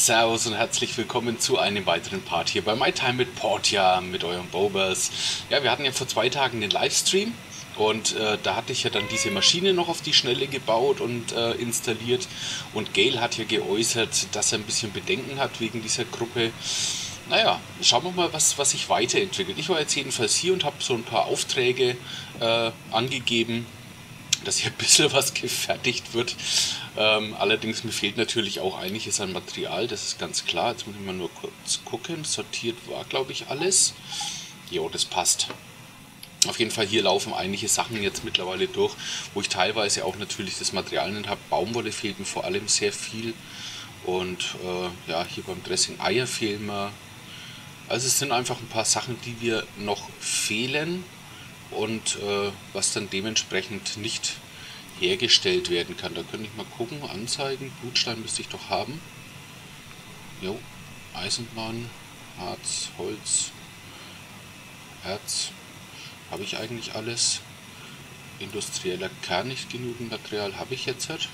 Servus und herzlich willkommen zu einem weiteren Part hier bei My Time mit Portia, mit eurem Bobers. Ja, wir hatten ja vor 2 Tagen den Livestream und da hatte ich ja dann diese Maschine noch auf die Schnelle gebaut und installiert. Und Gail hat ja geäußert, dass er ein bisschen Bedenken hat wegen dieser Gruppe. Naja, schauen wir mal, was sich weiterentwickelt. Ich war jetzt jedenfalls hier und habe so ein paar Aufträge angegeben, dass hier ein bisschen was gefertigt wird. Allerdings mir fehlt natürlich auch einiges an Material, das ist ganz klar. Jetzt muss ich mal nur kurz gucken. Sortiert war, glaube ich, alles. Jo, das passt. Auf jeden Fall hier laufen einige Sachen jetzt mittlerweile durch, wo ich teilweise auch natürlich das Material nicht habe. Baumwolle fehlt mir vor allem sehr viel. Und ja, hier beim Dressing Eier fehlen mir. Also es sind einfach ein paar Sachen, die wir noch fehlen. Und was dann dementsprechend nicht hergestellt werden kann. Da könnte ich mal gucken, Anzeigen, Blutstein müsste ich doch haben. Jo, Eisenbahn, Harz, Holz, Erz, habe ich eigentlich alles. Industrieller Kern, nicht genügend Material habe ich jetzt halt.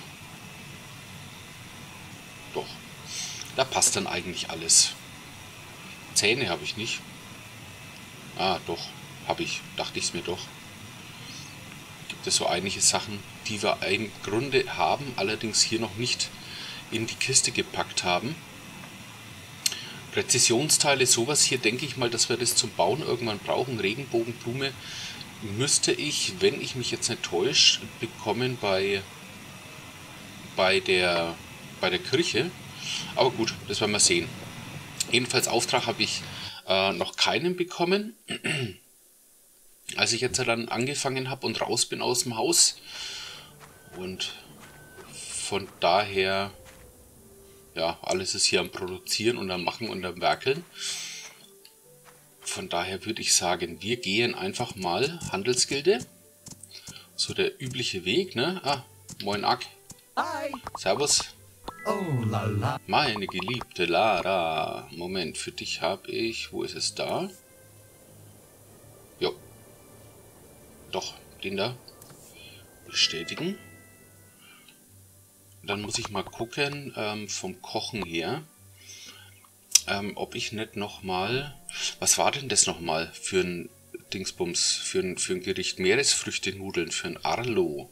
Doch, da passt dann eigentlich alles. Zähne habe ich nicht. Ah, doch, habe ich, dachte ich es mir doch. Gibt es so einige Sachen, die wir im Grunde haben, allerdings hier noch nicht in die Kiste gepackt haben. Präzisionsteile, sowas hier denke ich mal, dass wir das zum Bauen irgendwann brauchen. Regenbogenblume müsste ich, wenn ich mich jetzt nicht täusche, bekommen bei der Kirche. Aber gut, das werden wir sehen. Jedenfalls Auftrag habe ich noch keinen bekommen. Als ich jetzt dann angefangen habe und raus bin aus dem Haus. Und von daher, ja, alles ist hier am Produzieren und am Machen und am Werkeln. Von daher würde ich sagen, wir gehen einfach mal Handelsgilde. So der übliche Weg, ne? Ah, moin Ack. Hi. Servus. Oh la la. Meine geliebte Lara. Moment, für dich habe ich, wo ist es da? Jo. Doch, den da. Bestätigen. Dann muss ich mal gucken, vom Kochen her, ob ich nicht nochmal... Was war denn das nochmal für ein Dingsbums, für ein Gericht? Meeresfrüchte-Nudeln, für ein Arlo.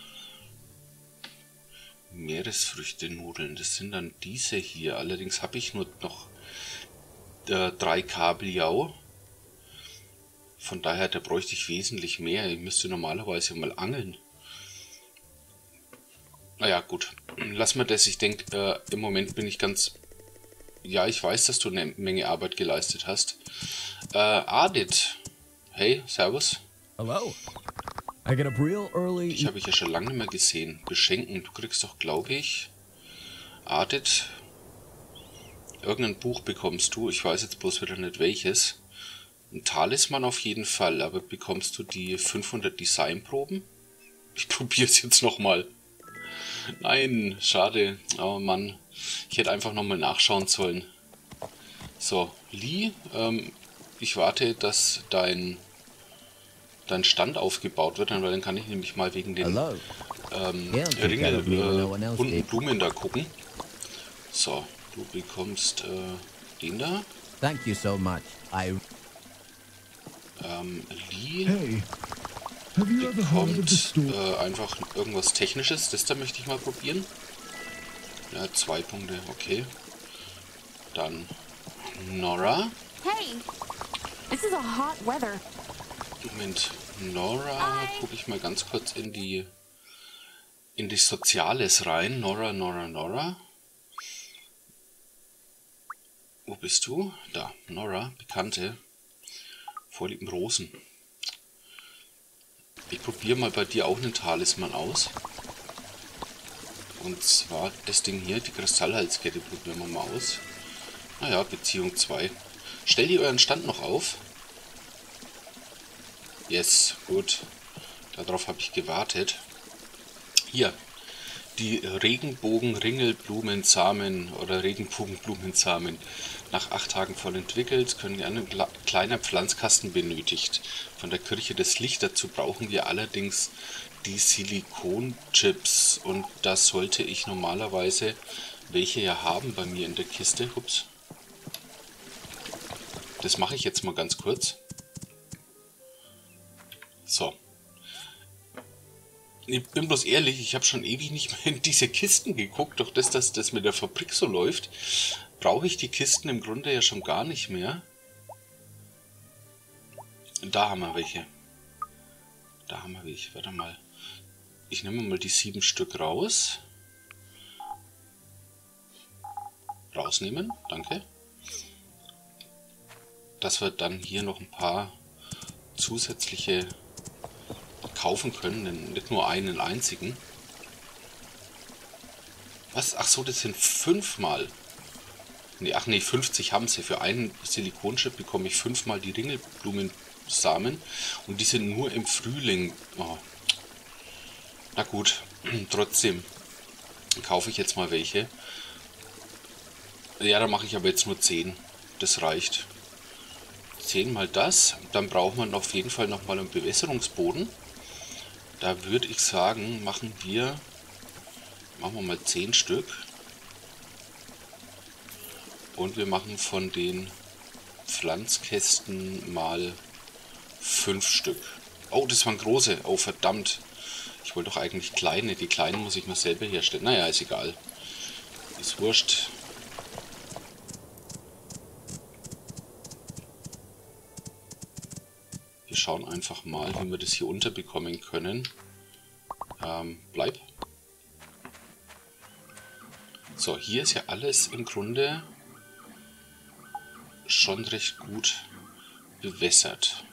Meeresfrüchte-Nudeln, das sind dann diese hier. Allerdings habe ich nur noch 3 Kabeljau. Von daher, da bräuchte ich wesentlich mehr. Ich müsste normalerweise mal angeln. Naja, gut. Lass mal das. Ich denke, im Moment bin ich ganz... Ja, ich weiß, dass du eine Menge Arbeit geleistet hast. Adit. Hey, servus. Hello. I get up real early. Ich habe dich ja schon lange nicht mehr gesehen. Beschenken. Du kriegst doch, glaube ich... Adit. Irgendein Buch bekommst du. Ich weiß jetzt bloß wieder nicht welches. Ein Talisman auf jeden Fall. Aber bekommst du die 500 Designproben? Ich probiere es jetzt nochmal. Nein, schade. Oh Mann, ich hätte einfach nochmal nachschauen sollen. So, Lee, ich warte, dass dein Stand aufgebaut wird, weil dann kann ich nämlich mal wegen den bunten Blumen da gucken. So, du bekommst den da. Thank you so much. Lee... Hey. Have you ever heard of the Bekommt store? einfach irgendwas Technisches. Das da möchte ich mal probieren. Ja, 2 Punkte, okay. Dann Nora. Hey, this is a hot weather. Moment, Nora, gucke ich mal ganz kurz in die Soziales rein. Nora. Wo bist du? Da, Nora, Bekannte. Vorlieben Rosen. Ich probiere mal bei dir auch einen Talisman aus. Und zwar das Ding hier, die Kristallhalskette, probieren wir mal aus. Naja, Beziehung 2. Stellt ihr euren Stand noch auf? Yes, gut. Darauf habe ich gewartet. Hier, die Regenbogen-Ringelblumensamen oder Regenbogenblumensamen. Nach 8 Tagen voll entwickelt, können wir einen kleiner Pflanzkasten benötigt. Von der Kirche des Licht. Dazu brauchen wir allerdings die Silikonchips. Und das sollte ich normalerweise welche ja haben bei mir in der Kiste. Ups. Das mache ich jetzt mal ganz kurz. So. Ich bin bloß ehrlich, ich habe schon ewig nicht mehr in diese Kisten geguckt. Doch dass das mit der Fabrik so läuft, brauche ich die Kisten im Grunde ja schon gar nicht mehr. Da haben wir welche. Da haben wir welche. Warte mal. Ich nehme mal die 7 Stück raus. Rausnehmen. Danke. Dass wir dann hier noch ein paar zusätzliche kaufen können, denn nicht nur einen einzigen. Was? Ach so, das sind 5 mal. Nee, ach nee, 50 haben sie. Für einen Silikonchip bekomme ich 5 mal die Ringelblumensamen und die sind nur im Frühling. Oh. Na gut, trotzdem kaufe ich jetzt mal welche. Ja, da mache ich aber jetzt nur 10. Das reicht. 10 mal das. Dann braucht man auf jeden Fall nochmal einen Bewässerungsboden. Da würde ich sagen, machen wir mal 10 Stück. Und wir machen von den Pflanzkästen mal 5 Stück. Oh, das waren große. Oh, verdammt. Ich wollte doch eigentlich kleine. Die kleinen muss ich mir selber herstellen. Naja, ist egal. Ist wurscht. Wir schauen einfach mal, wie wir das hier unterbekommen können. Bleib. So, hier ist ja alles im Grunde schon recht gut bewässert.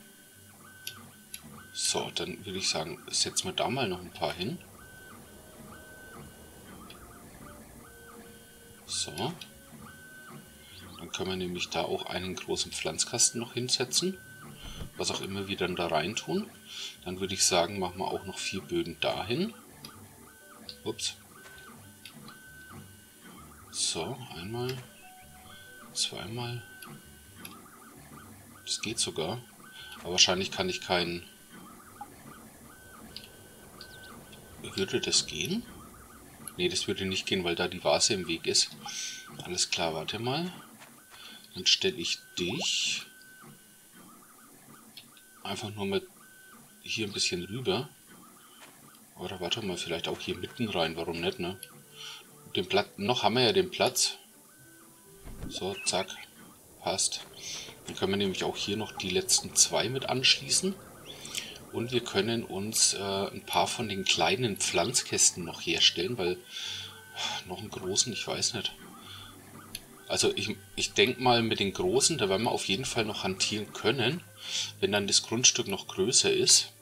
So, dann würde ich sagen, setzen wir da mal noch ein paar hin. So. Dann können wir nämlich da auch einen großen Pflanzkasten noch hinsetzen. Was auch immer wir dann da rein tun. Dann würde ich sagen, machen wir auch noch 4 Böden dahin. Ups. So, einmal, zweimal. Das geht sogar. Aber wahrscheinlich kann ich keinen... Würde das gehen? Ne, das würde nicht gehen, weil da die Vase im Weg ist. Alles klar, warte mal. Dann stelle ich dich einfach nur mal hier ein bisschen rüber. Oder warte mal, vielleicht auch hier mitten rein. Warum nicht, ne? Den Platz, noch haben wir ja den Platz. So, zack. Passt. Dann können wir nämlich auch hier noch die letzten 2 mit anschließen. Und wir können uns ein paar von den kleinen Pflanzkästen noch herstellen, weil noch einen großen, ich weiß nicht. Also ich denke mal, mit den großen, da werden wir auf jeden Fall noch hantieren können, wenn dann das Grundstück noch größer ist.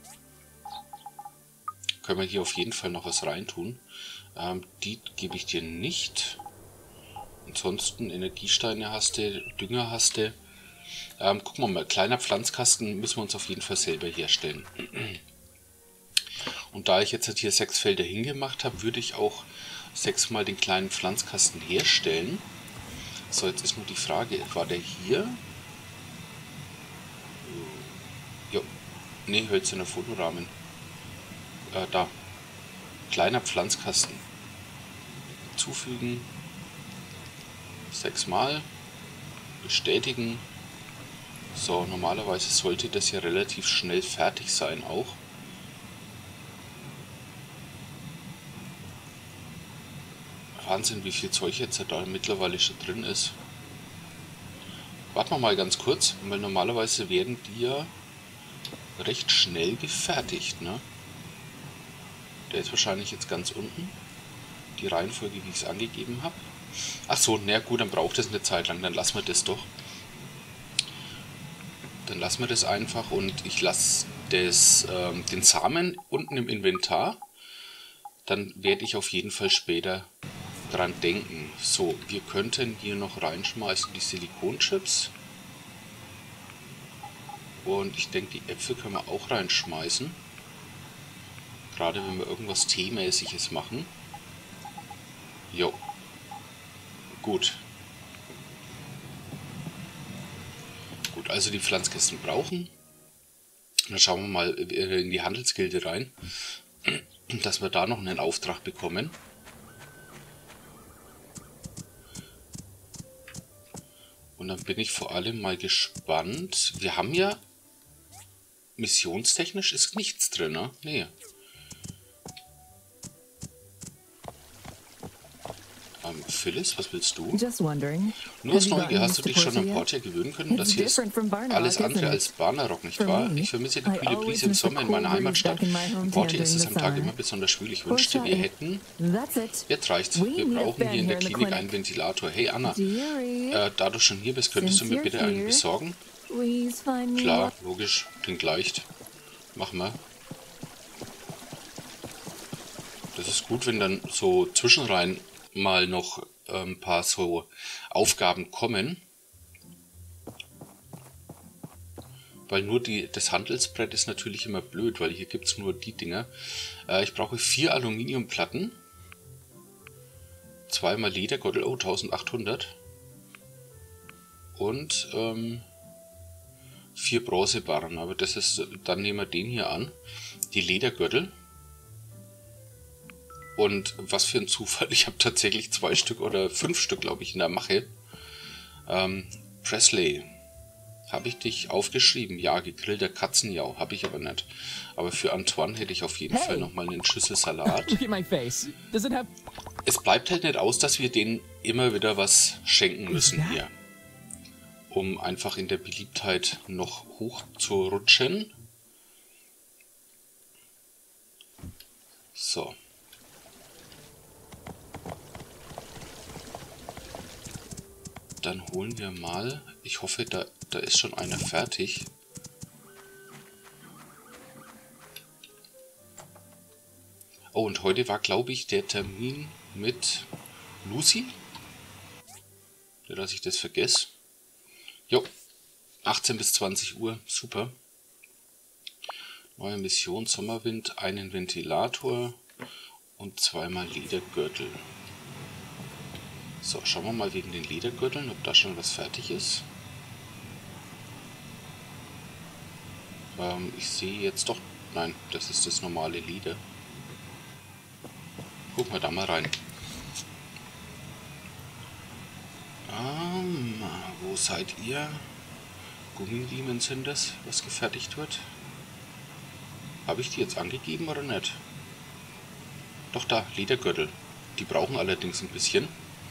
Können wir hier auf jeden Fall noch was reintun. Die gebe ich dir nicht. Ansonsten Energiesteine hast du, Dünger hast du. Gucken wir mal, kleiner Pflanzkasten müssen wir uns auf jeden Fall selber herstellen. Und da ich jetzt hier 6 Felder hingemacht habe, würde ich auch 6 mal den kleinen Pflanzkasten herstellen. So, jetzt ist nur die Frage, war der hier? Jo, ne, hölzerner Fotorahmen. Da. Kleiner Pflanzkasten. Zufügen. 6 Mal. Bestätigen. So, normalerweise sollte das ja relativ schnell fertig sein auch. Wahnsinn, wie viel Zeug jetzt da mittlerweile schon drin ist. Warten wir mal ganz kurz, weil normalerweise werden die ja recht schnell gefertigt, ne? Der ist wahrscheinlich jetzt ganz unten. Die Reihenfolge, wie ich es angegeben habe. Ach so, na gut, dann braucht es eine Zeit lang, dann lassen wir das doch. Dann lassen wir das einfach und ich lasse den Samen unten im Inventar. Dann werde ich auf jeden Fall später dran denken. So, wir könnten hier noch reinschmeißen die Silikonchips. Und ich denke, die Äpfel können wir auch reinschmeißen. Gerade wenn wir irgendwas Teemäßiges machen. Jo. Gut. Gut, also die Pflanzkästen brauchen. Dann schauen wir mal in die Handelsgilde rein, dass wir da noch einen Auftrag bekommen. Und dann bin ich vor allem mal gespannt. Wir haben ja missionstechnisch ist nichts drin, ne? Nee. Phyllis, was willst du? Just wondering. Nur aus Have you Neugier, gotten hast du used dich to schon an Portia Portia gewöhnen können? Das It's hier ist different from Barnarock, alles andere isn't it? als Barnarock, nicht For wahr? me, Ich vermisse die I kühle always Brise im miss the Sommer in meiner cool breeze Heimatstadt. back in my In hometown Portia ist es during am the Tag summer. immer besonders schwül. Ich wünschte, wir hätten... That's it. Jetzt reicht's. We Wir need a brauchen fan hier in der here in the Klinik clinic. einen Ventilator. Hey Anna, Dearie, da du schon hier bist, könntest du Since mir you're bitte einen here, besorgen? please find me Klar, one. logisch, klingt leicht. Machen wir. Das ist gut, wenn dann so zwischenrein mal noch ein paar so Aufgaben kommen. Weil nur das Handelsbrett ist natürlich immer blöd, weil hier gibt es nur die Dinger. Ich brauche 4 Aluminiumplatten. 2 mal Ledergürtel, oh 1800. Und 4 Bronzebarren, aber das ist, dann nehmen wir den hier an. Die Ledergürtel. Und was für ein Zufall, ich habe tatsächlich 2 Stück oder 5 Stück, glaube ich, in der Mache. Presley, habe ich dich aufgeschrieben? Ja, gegrillter Katzenjau, habe ich aber nicht. Aber für Antoine hätte ich auf jeden Fall nochmal einen Schüssel Salat. Look at my face. Does it have... Es bleibt halt nicht aus, dass wir denen immer wieder was schenken müssen hier. Um einfach in der Beliebtheit noch hoch zu rutschen. So. Dann holen wir mal, ich hoffe, da ist schon einer fertig. Oh, und heute war, glaube ich, der Termin mit Lucy. Nicht, dass ich das vergesse. Jo, 18 bis 20 Uhr, super. Neue Mission, Sommerwind, einen Ventilator und 2 mal Ledergürtel. So, schauen wir mal wegen den Ledergürteln, ob da schon was fertig ist. Ich sehe jetzt doch... Nein, das ist das normale Leder. Gucken wir da mal rein. Wo seid ihr? Gummiliemen sind das, was gefertigt wird. Habe ich die jetzt angegeben oder nicht? Doch da, Ledergürtel. Die brauchen allerdings ein bisschen.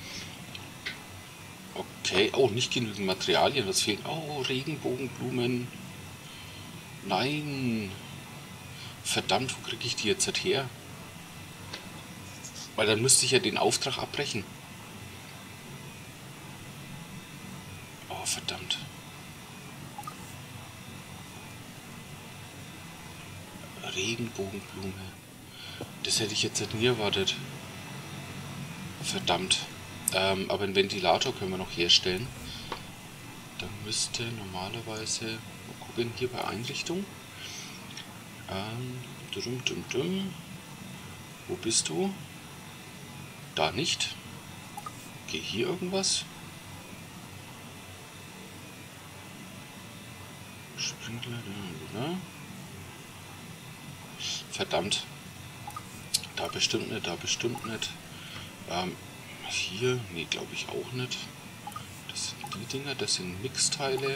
Okay, oh, nicht genügend Materialien, was fehlt? Oh, Regenbogenblumen. Nein. Verdammt, wo kriege ich die jetzt her? Weil dann müsste ich ja den Auftrag abbrechen. Oh, verdammt. Regenbogenblume. Das hätte ich jetzt nie erwartet. Verdammt. Aber einen Ventilator können wir noch herstellen. Da müsste normalerweise... Mal gucken, hier bei Einrichtung. Wo bist du? Da nicht. Okay, hier irgendwas. Sprinkler, da. Verdammt. Da bestimmt nicht, da bestimmt nicht. Hier, nee, glaube ich auch nicht. Das sind die Dinger, das sind Mixteile.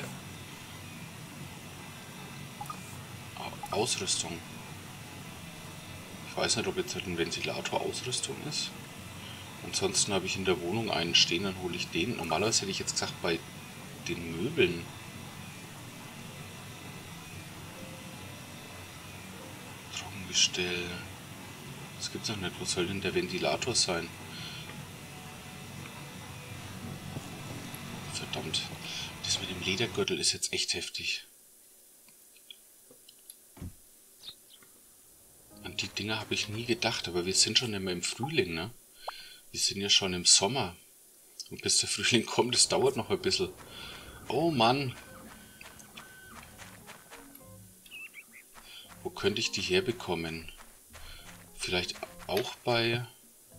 Ausrüstung. Ich weiß nicht, ob jetzt halt ein Ventilator Ausrüstung ist. Ansonsten habe ich in der Wohnung einen stehen, dann hole ich den. Normalerweise hätte ich jetzt gesagt, bei den Möbeln. Trockengestell. Das gibt's noch nicht. Wo soll denn der Ventilator sein? Verdammt. Das mit dem Ledergürtel ist jetzt echt heftig. An die Dinger habe ich nie gedacht, aber wir sind schon immer im Frühling, ne? Wir sind ja schon im Sommer. Und bis der Frühling kommt, das dauert noch ein bisschen. Oh Mann. Wo könnte ich die herbekommen? Vielleicht auch bei...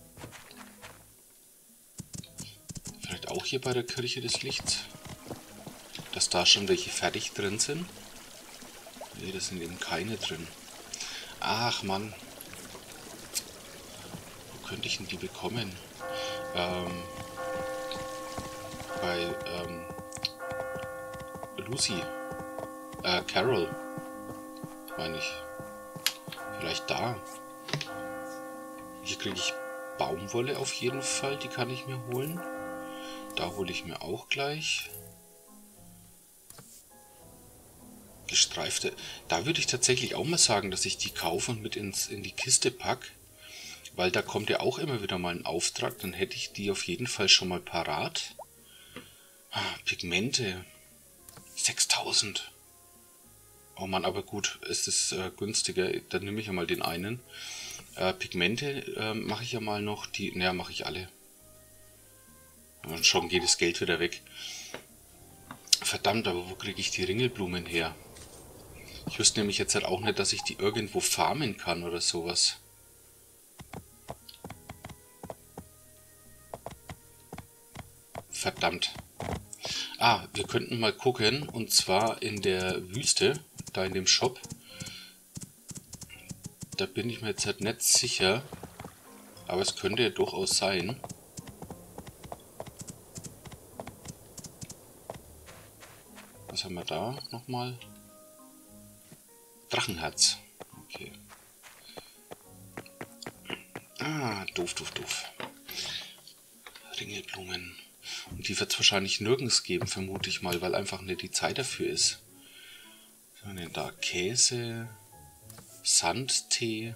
Vielleicht auch hier bei der Kirche des Lichts? Dass da schon welche fertig drin sind? Nee, da sind eben keine drin. Ach Mann. Wo könnte ich denn die bekommen? Bei Lucy. Carol. Meine ich. Vielleicht da. Hier kriege ich Baumwolle auf jeden Fall. Die kann ich mir holen. Da hole ich mir auch gleich. Gestreifte. Da würde ich tatsächlich auch mal sagen, dass ich die kaufe und mit in die Kiste packe. Weil da kommt ja auch immer wieder mal ein Auftrag. Dann hätte ich die auf jeden Fall schon mal parat. Pigmente. 6000. Oh Mann, aber gut, es ist günstiger. Dann nehme ich ja mal den einen. Pigmente mache ich ja mal noch. Naja, mache ich alle. Und schon geht das Geld wieder weg. Verdammt, aber wo kriege ich die Ringelblumen her? Ich wüsste nämlich jetzt halt auch nicht, dass ich die irgendwo farmen kann oder sowas. Verdammt. Wir könnten mal gucken, und zwar in der Wüste, da in dem Shop. Da bin ich mir jetzt halt nicht sicher, aber es könnte ja durchaus sein. Was haben wir da nochmal? Drachenherz. Okay. Doof. Ringelblumen. Und die wird es wahrscheinlich nirgends geben, vermute ich mal, weil einfach nicht die Zeit dafür ist. Was haben wir denn da? Käse, Sandtee,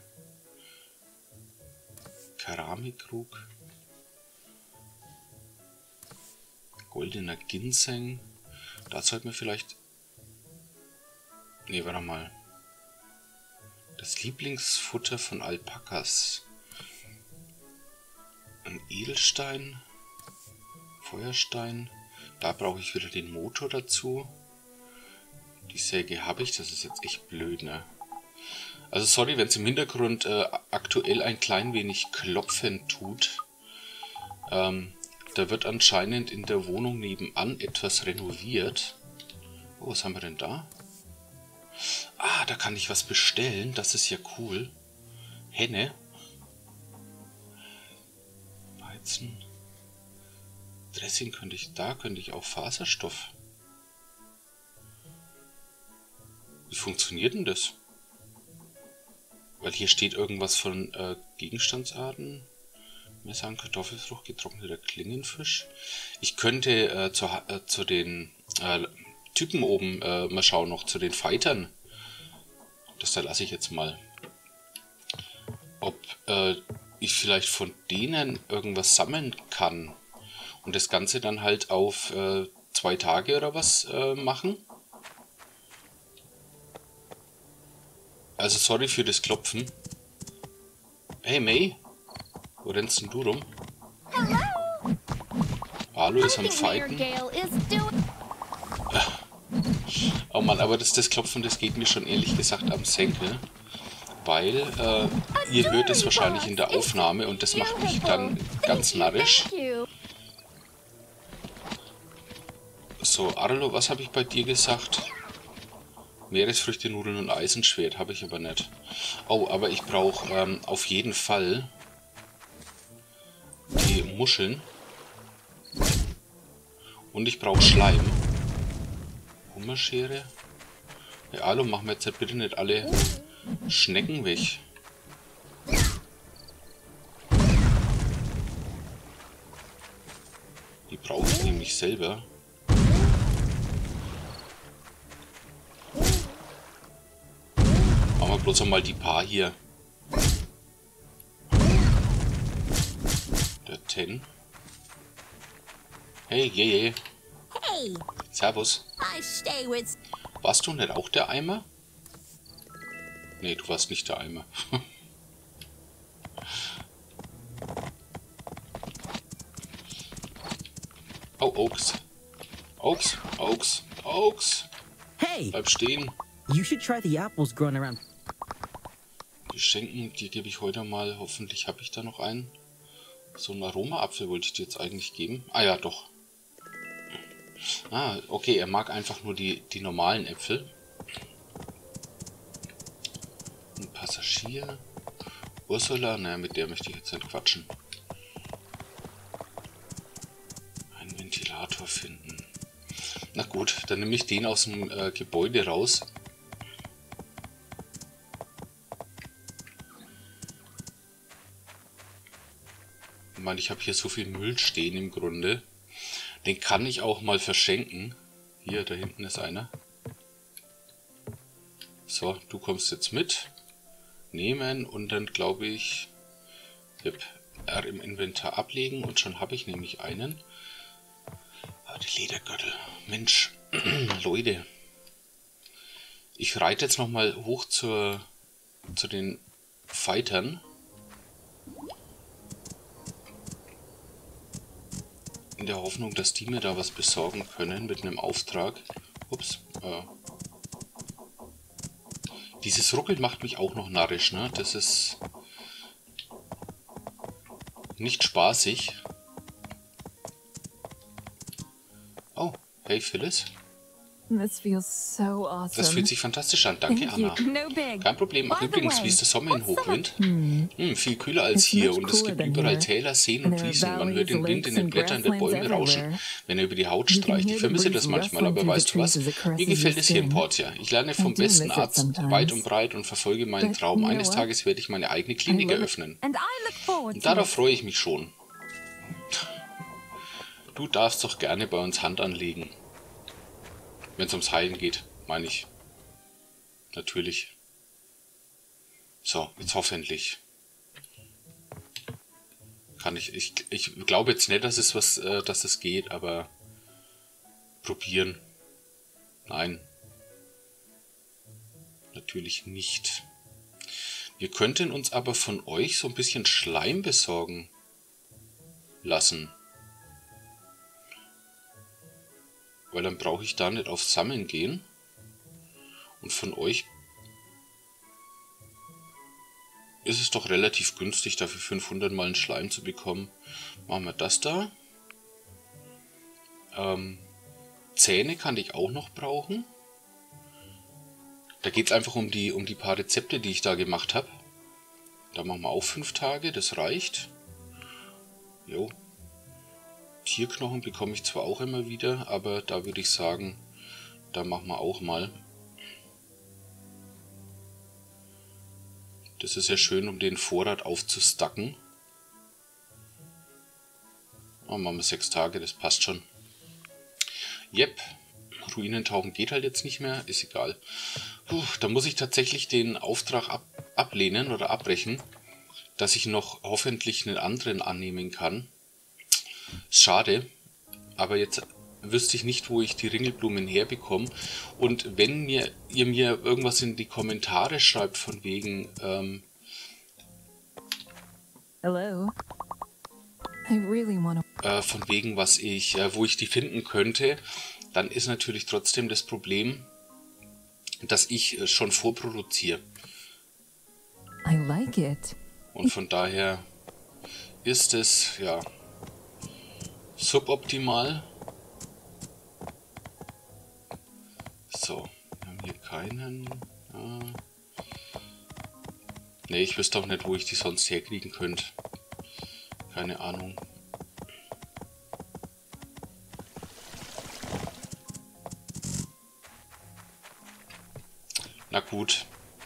Keramikkrug, goldener Ginseng. Da sollten wir vielleicht... Ne, warte mal. Das Lieblingsfutter von Alpakas. Ein Edelstein. Feuerstein. Da brauche ich wieder den Motor dazu. Die Säge habe ich. Das ist jetzt echt blöd, ne? Also sorry, wenn es im Hintergrund aktuell ein klein wenig klopfen tut. Da wird anscheinend in der Wohnung nebenan etwas renoviert. Oh, was haben wir denn da? Da kann ich was bestellen. Das ist ja cool. Henne. Weizen. Dressing könnte ich auch Faserstoff. Wie funktioniert denn das? Weil hier steht irgendwas von Gegenstandsarten. Wir sagen Kartoffelfrucht, getrockneter Klingenfisch. Ich könnte zu den Typen oben mal schauen, noch zu den Fightern. Das da lasse ich jetzt mal. Ob ich vielleicht von denen irgendwas sammeln kann. Und das Ganze dann halt auf 2 Tage oder was machen. Also sorry für das Klopfen. Hey May, wo rennst denn du rum? Hallo ist am Fighten. Oh Mann, aber das Klopfen, das geht mir schon ehrlich gesagt am Senkel. Weil ihr hört es wahrscheinlich in der Aufnahme und das macht mich dann ganz narrisch. So, Arlo, was habe ich bei dir gesagt? Meeresfrüchte, Nudeln und Eisenschwert habe ich aber nicht. Oh, aber ich brauche auf jeden Fall die Muscheln. Und ich brauche Schleim. Hummerschere. Ja, Arlo, machen wir jetzt halt bitte nicht alle Schnecken weg. Die brauche ich nämlich selber. Machen wir bloß einmal die paar hier. Der 10. Hey, yeah. Hey, Servus. I stay with... Warst du nicht auch der Eimer? Nee, du warst nicht der Eimer. Oh, Oaks. Hey, Bleib stehen. you should try the apples growing around. Die Schenken, die gebe ich heute mal. Hoffentlich habe ich da noch einen. So einen Aroma-Apfel wollte ich dir jetzt eigentlich geben. Ah ja, doch. Okay, er mag einfach nur die normalen Äpfel. Ein Passagier. Ursula, naja, mit der möchte ich jetzt nicht quatschen. Einen Ventilator finden. Na gut, dann nehme ich den aus dem Gebäude raus. Ich meine, ich habe hier so viel Müll stehen im Grunde. Den kann ich auch mal verschenken. Hier, da hinten ist einer. So, du kommst jetzt mit. Nehmen und dann glaube ich, R im Inventar ablegen und schon habe ich nämlich einen. Ah, die Ledergürtel. Mensch, Leute. Ich reite jetzt nochmal hoch zu den Fightern. In der Hoffnung, dass die mir da was besorgen können mit einem Auftrag. Ups. Dieses Ruckeln macht mich auch noch narrisch, ne? Das ist nicht spaßig. Oh, hey Phyllis. This feels so awesome. Das fühlt sich fantastisch an. Danke, Thank you. Anna. No big. Kein Problem. Ach, By the übrigens, way, wie ist der Sommer in what's that? Hochwind? Viel kühler als It's hier much und es cooler gibt than überall here. Täler, Seen And und there are Wiesen. Man hört den valleys, Wind in den lakes Blättern der and Bäume grasslands rauschen, everywhere. wenn er über die Haut You can streicht. hear Ich the vermisse das breeze manchmal, aber rustling through weißt the du was? trees as it caresses Mir gefällt your es hier in skin. Portia. Ich lerne vom I do besten miss it Arzt sometimes. weit und breit und verfolge meinen But Traum. you know Eines what? Tages werde ich meine eigene I Klinik love it. eröffnen. And I look forward Und to darauf it. freue ich mich schon. Du darfst doch gerne bei uns Hand anlegen. Wenn es ums Heilen geht, meine ich. Natürlich. So, jetzt hoffentlich. Kann ich glaube jetzt nicht, dass es geht, aber probieren. Nein. Natürlich nicht. Wir könnten uns aber von euch so ein bisschen Schleim besorgen lassen. Weil dann brauche ich da nicht auf Sammeln gehen. Und von euch ist es doch relativ günstig, dafür 500 mal einen Schleim zu bekommen. Machen wir das da. Zähne kann ich auch noch brauchen. Da geht es einfach um die paar Rezepte, die ich da gemacht habe. Da machen wir auch 5 Tage, das reicht. Jo. Tierknochen bekomme ich zwar auch immer wieder, aber da würde ich sagen, da machen wir auch mal. Das ist ja schön, um den Vorrat aufzustacken. Oh, machen wir 6 Tage, das passt schon. Yep, Ruinentauchen geht halt jetzt nicht mehr, ist egal. Da muss ich tatsächlich den Auftrag ablehnen oder abbrechen, dass ich noch hoffentlich einen anderen annehmen kann. Schade, aber jetzt wüsste ich nicht, wo ich die Ringelblumen herbekomme. Und wenn ihr mir irgendwas in die Kommentare schreibt von wegen Hello. I really want to. von wegen, wo ich die finden könnte, dann ist natürlich trotzdem das Problem, dass ich schon vorproduziere. I like it. Und von daher ist es ja suboptimal. So, wir haben hier keinen. Ne, ich wüsste auch nicht, wo ich die sonst herkriegen könnte. Keine Ahnung. Na gut.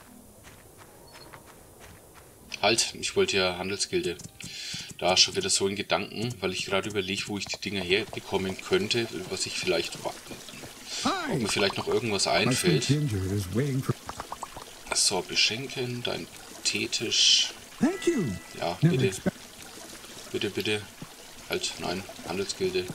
Halt, ich wollte ja Handelsgilde. Da schon wieder so in Gedanken, weil ich gerade überlege, wo ich die Dinger herbekommen könnte, was ich vielleicht, ob mir vielleicht noch irgendwas My friend einfällt. Ginger is waiting for. So, beschenken, dein Teetisch. Thank you. Ja, Never bitte. expect- Bitte, bitte. Halt, nein, Handelsgilde.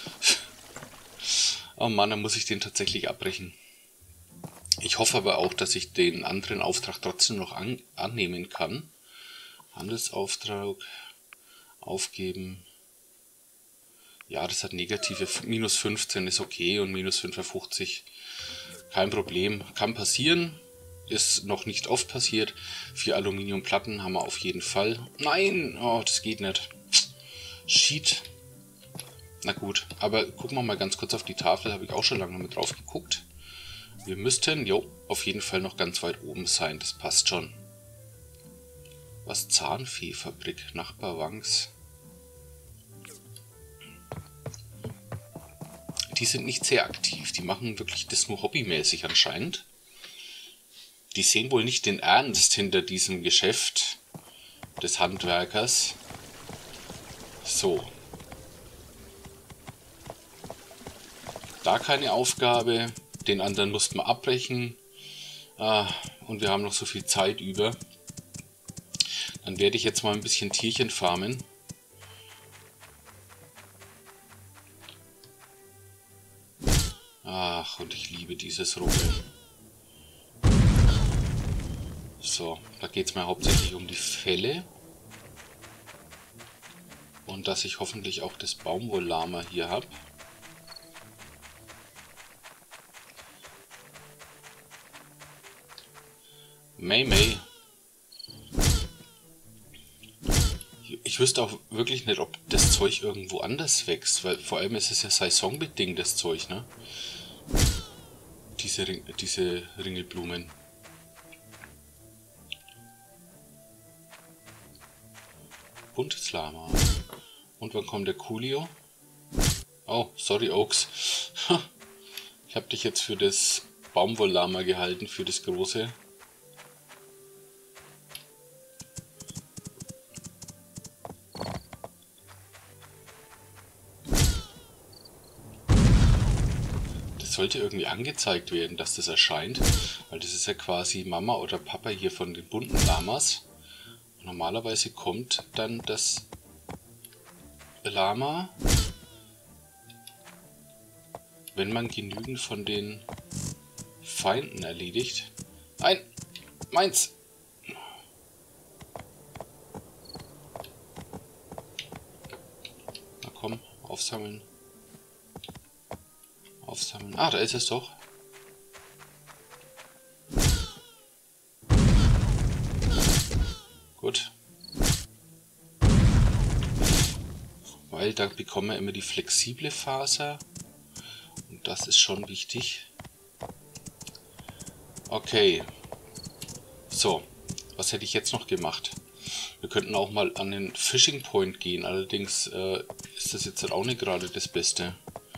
Oh Mann, dann muss ich den tatsächlich abbrechen. Ich hoffe aber auch, dass ich den anderen Auftrag trotzdem noch annehmen kann. Handelsauftrag aufgeben. Ja, das hat negative. Minus 15 ist okay und minus 55 kein Problem. Kann passieren. Ist noch nicht oft passiert. 4 Aluminiumplatten haben wir auf jeden Fall. Nein! Oh, das geht nicht. Shit. Na gut, aber gucken wir mal ganz kurz auf die Tafel. Habe ich auch schon lange mit drauf geguckt. Wir müssten, jo, auf jeden Fall noch ganz weit oben sein. Das passt schon. Was? Zahnfeefabrik, Nachbar Wangs. die sind nicht sehr aktiv. Die machen wirklich das nur hobbymäßig anscheinend. Die sehen wohl nicht den Ernst hinter diesem Geschäft des Handwerkers. So. Da keine Aufgabe. Den anderen mussten wir abbrechen. Und wir haben noch so viel Zeit über. Dann werde ich jetzt mal ein bisschen Tierchen farmen. Ach, und ich liebe dieses Ruckeln. So, da geht es mir hauptsächlich um die Felle. Und dass ich hoffentlich auch das Baumwolllama hier habe. May. Ich wüsste auch wirklich nicht, ob das Zeug irgendwo anders wächst, weil vor allem ist es ja saisonbedingt, das Zeug, ne? Diese Ringelblumen. Buntes Lama. Und wann kommt der Coolio? Oh, sorry Oaks. Ich habe dich jetzt für das Baumwolllama gehalten, für das große. Sollte irgendwie angezeigt werden, dass das erscheint, weil das ist ja quasi Mama oder Papa hier von den bunten Lamas. Und normalerweise kommt dann das Lama, wenn man genügend von den Feinden erledigt. Nein, meins! Na komm, aufsammeln. Aufsammeln. Ah, da ist es doch. Gut. Weil da bekommen wir immer die flexible Faser. Und das ist schon wichtig. Okay. So. Was hätte ich jetzt noch gemacht? Wir könnten auch mal an den Fishing Point gehen. Allerdings ist das jetzt halt auch nicht gerade das Beste.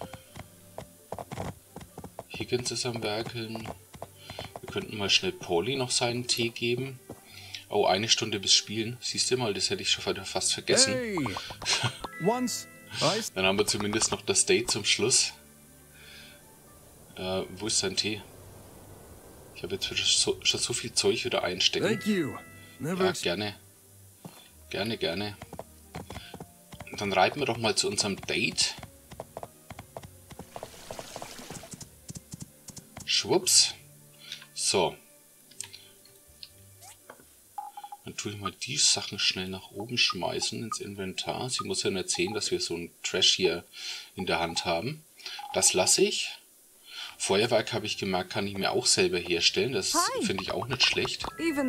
Higgins ist am Werkeln. Wir könnten mal schnell Pauli noch seinen Tee geben. Oh, 1 Stunde bis Spielen. Siehst du mal, das hätte ich schon fast vergessen. Hey. Dann haben wir zumindest noch das Date zum Schluss. Wo ist sein Tee? Ich habe jetzt schon so viel Zeug wieder einstecken. Ja, gerne. Gerne. Und dann reiten wir doch mal zu unserem Date. Schwupps. So. Dann tue ich mal die Sachen schnell nach oben schmeißen ins Inventar. Sie muss ja nicht sehen, dass wir so ein Trash hier in der Hand haben. Das lasse ich. Feuerwerk, habe ich gemerkt, kann ich mir auch selber herstellen. Das finde ich auch nicht schlecht.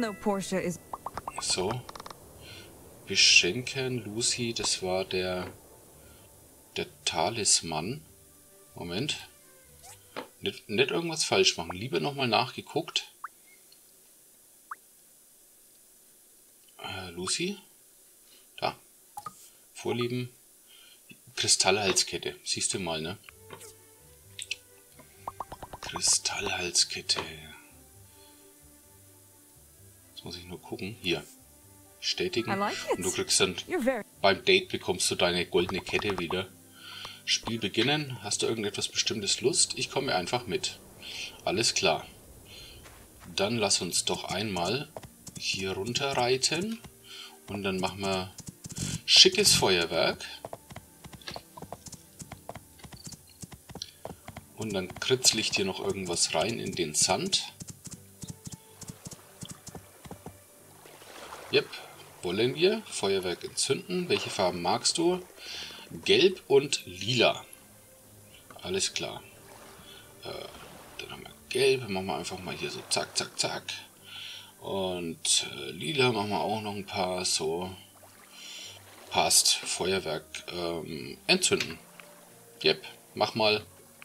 So. Beschenken, Lucy, das war der Talisman. Moment. Nicht irgendwas falsch machen. Lieber nochmal nachgeguckt. Lucy. Da. Vorlieben. Kristallhalskette. Siehst du mal, ne? Kristallhalskette. Jetzt muss ich nur gucken. Hier. Bestätigen. Und du kriegst dann beim Date bekommst du deine goldene Kette wieder. Spiel beginnen. Hast du irgendetwas Bestimmtes Lust? Ich komme einfach mit. Alles klar. Dann lass uns doch einmal hier runter reiten. Und dann machen wir schickes Feuerwerk. Und dann kritzel ich dir noch irgendwas rein in den Sand. Yep, wollen wir. Feuerwerk entzünden. Welche Farben magst du? Gelb und lila. Alles klar. Dann haben wir gelb. Machen wir einfach mal hier so zack, zack, zack. Und lila machen wir auch noch ein paar. So. Passt. Feuerwerk entzünden. Yep, mach mal.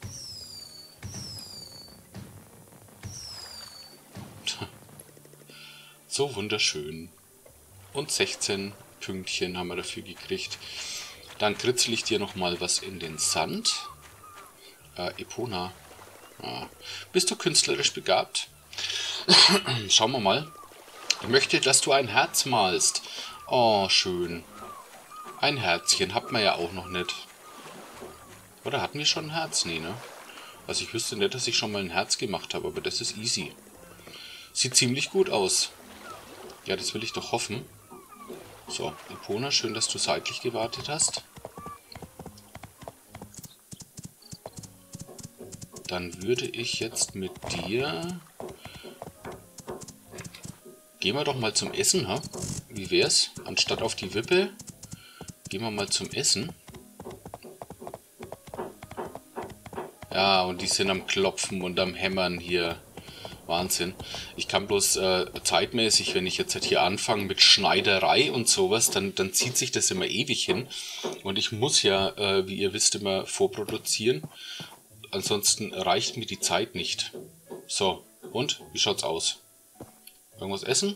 So wunderschön. Und 16 Pünktchen haben wir dafür gekriegt. Dann kritzel ich dir nochmal was in den Sand. Epona. Ah. Bist du künstlerisch begabt? Schauen wir mal. Ich möchte, dass du ein Herz malst. Oh, schön. Ein Herzchen hat man ja auch noch nicht. Oder hatten wir schon ein Herz? Nee, ne? Also ich wüsste nicht, dass ich schon mal ein Herz gemacht habe, aber das ist easy. Sieht ziemlich gut aus. Ja, das will ich doch hoffen. So, Epona, schön, dass du seitlich gewartet hast. Dann würde ich jetzt mit dir... Gehen wir doch mal zum Essen, ha? Wie wär's? Anstatt auf die Wippe, gehen wir mal zum Essen. Ja, und die sind am Klopfen und am Hämmern hier. Wahnsinn. Ich kann bloß zeitmäßig, wenn ich jetzt halt hier anfange mit Schneiderei und sowas, dann zieht sich das immer ewig hin. Und ich muss ja, wie ihr wisst, immer vorproduzieren. Ansonsten reicht mir die Zeit nicht. So, und? Wie schaut's aus? Irgendwas essen?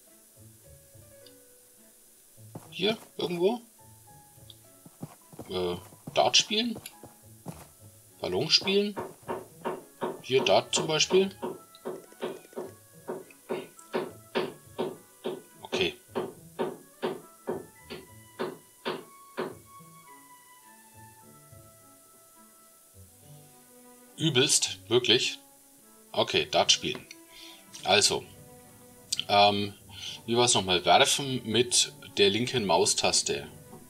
Hier, irgendwo? Dart spielen? Ballon spielen? Hier, Dart zum Beispiel? Okay. Übelst? Wirklich? Okay, Dart spielen. Also. Wie war es nochmal? Werfen mit der linken Maustaste.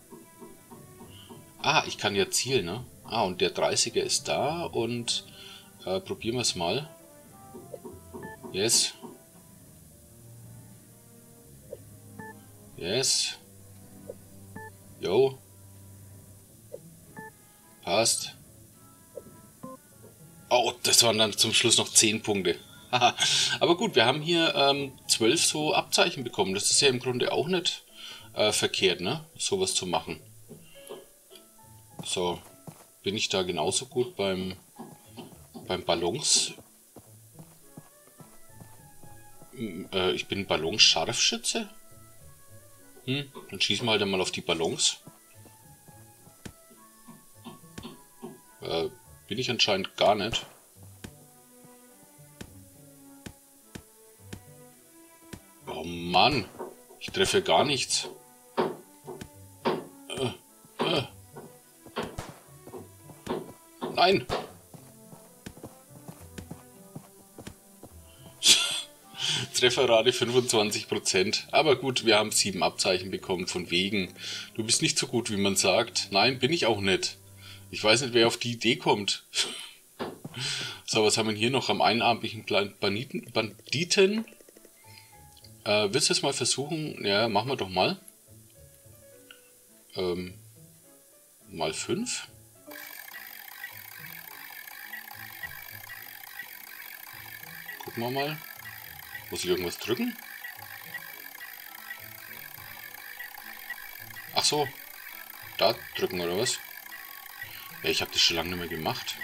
Ah, ich kann ja zielen, ne? Ah, und der 30er ist da und probieren wir es mal. Yes. Yes. Jo. Passt. Oh, das waren dann zum Schluss noch 10 Punkte. Aber gut, wir haben hier 12 so Abzeichen bekommen. Das ist ja im Grunde auch nicht verkehrt, ne? Sowas zu machen. So, bin ich da genauso gut beim Ballons? Ich bin Ballonscharfschütze? Dann schießen wir halt einmal auf die Ballons. Bin ich anscheinend gar nicht. Oh Mann, ich treffe gar nichts. Nein! Trefferrate 25%. Aber gut, wir haben 7 Abzeichen bekommen, von wegen. Du bist nicht so gut, wie man sagt. Nein, bin ich auch nicht. Ich weiß nicht, wer auf die Idee kommt. So, was haben wir hier noch am einarmigen Banditen? Willst du es mal versuchen? Ja, machen wir doch mal. Mal 5. Gucken wir mal. Muss ich irgendwas drücken? Ach so. Da drücken oder was? Ja, ich habe das schon lange nicht mehr gemacht.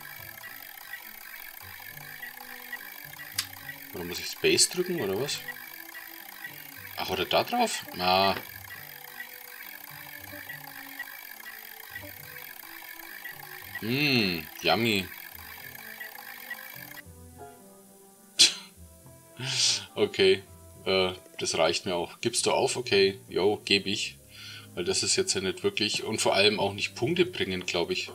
Oder muss ich Space drücken oder was? Ach, oder da drauf? Ah. Yummy. Okay, das reicht mir auch. Gibst du auf? Okay, jo, gebe ich. Weil das ist jetzt ja nicht wirklich und vor allem auch nicht Punkte bringen, glaube ich.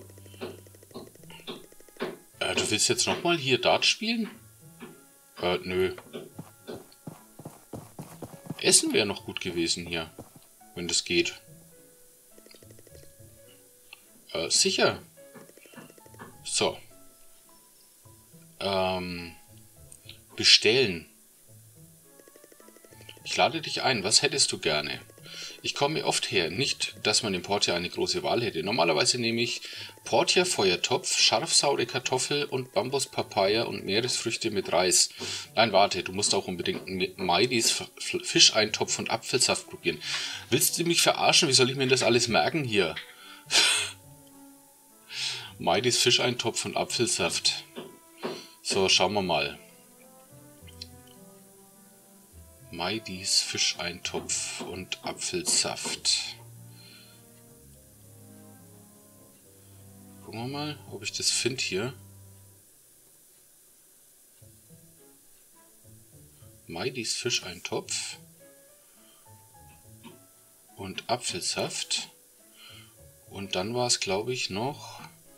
Du willst jetzt nochmal hier Dart spielen? Nö. Essen wäre noch gut gewesen hier, wenn das geht. Sicher. So. Bestellen. Ich lade dich ein. Was hättest du gerne? Ich komme oft her. Nicht, dass man im Portia eine große Wahl hätte. Normalerweise nehme ich Portia Feuertopf, scharfsaure Kartoffel und Bambus-Papaya und Meeresfrüchte mit Reis. Nein, warte, du musst auch unbedingt Maidis Fischeintopf und Apfelsaft probieren. Willst du mich verarschen? Wie soll ich mir das alles merken hier? Maidis Fischeintopf und Apfelsaft. So, schauen wir mal. Maidis Fischeintopf und Apfelsaft. Gucken wir mal, ob ich das finde hier. Maidis Fischeintopf und Apfelsaft. Und dann war es, glaube ich, noch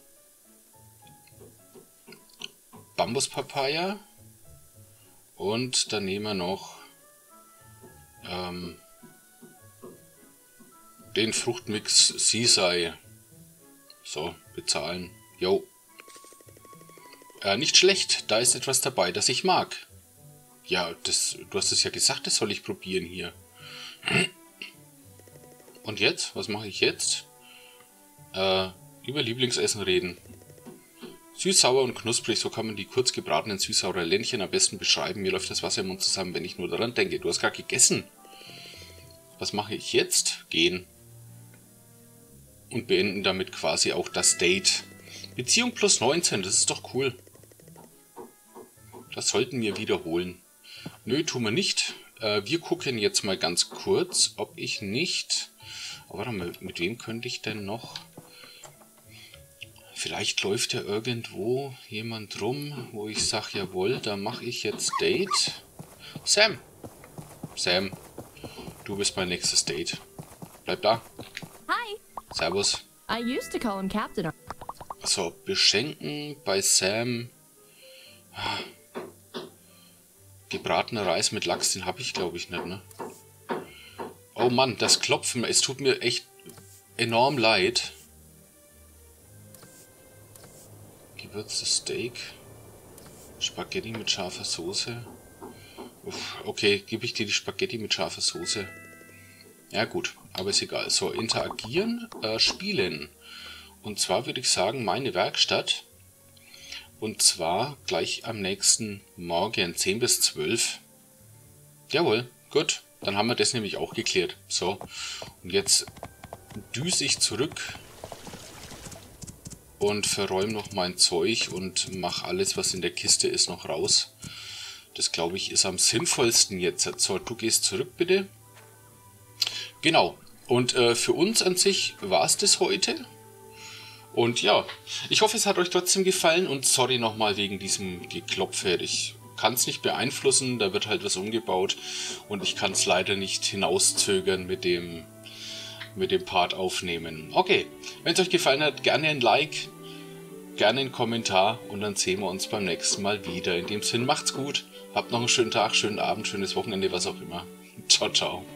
Bambuspapaya. Und dann nehmen wir noch den Fruchtmix Sisai. So, bezahlen. Jo. Nicht schlecht, da ist etwas dabei, das ich mag. Ja, du hast es ja gesagt, das soll ich probieren hier. Und jetzt? Was mache ich jetzt? Über Lieblingsessen reden. Süß, sauer und knusprig, so kann man die kurz gebratenen süß-sauren Ländchen am besten beschreiben. Mir läuft das Wasser im Mund zusammen, wenn ich nur daran denke. Du hast gerade gegessen. Was mache ich jetzt? Gehen. Und beenden damit quasi auch das Date. Beziehung plus 19, das ist doch cool. Das sollten wir wiederholen. Nö, tun wir nicht. Wir gucken jetzt mal ganz kurz, ob ich nicht... Aber warte mal, mit wem könnte ich denn noch... Vielleicht läuft ja irgendwo jemand rum, wo ich sage, jawohl, da mache ich jetzt Date. Sam! Sam, du bist mein nächstes Date. Bleib da. Hi. Servus. I used to call him Captain. So, beschenken bei Sam. Gebratener Reis mit Lachs, den habe ich glaube ich nicht, ne? Oh Mann, das Klopfen, es tut mir echt enorm leid. Gewürztes Steak. Spaghetti mit scharfer Soße. Uff, okay, gebe ich dir die Spaghetti mit scharfer Soße. Ja gut, aber ist egal. So, interagieren, spielen. Und zwar würde ich sagen, meine Werkstatt. Und zwar gleich am nächsten Morgen, 10 bis 12. Jawohl, gut. Dann haben wir das nämlich auch geklärt. So, und jetzt düse ich zurück und verräume noch mein Zeug und mache alles, was in der Kiste ist, noch raus. Das, glaube ich, ist am sinnvollsten jetzt. So, du gehst zurück, bitte. Genau. Und für uns an sich war es das heute. Und ja, ich hoffe, es hat euch trotzdem gefallen. Und sorry nochmal wegen diesem Geklopfe. Ich kann es nicht beeinflussen. Da wird halt was umgebaut. Und ich kann es leider nicht hinauszögern mit dem Part aufnehmen. Okay, wenn es euch gefallen hat, gerne ein Like, gerne einen Kommentar und dann sehen wir uns beim nächsten Mal wieder. In dem Sinn, macht's gut, habt noch einen schönen Tag, schönen Abend, schönes Wochenende, was auch immer. Ciao, ciao.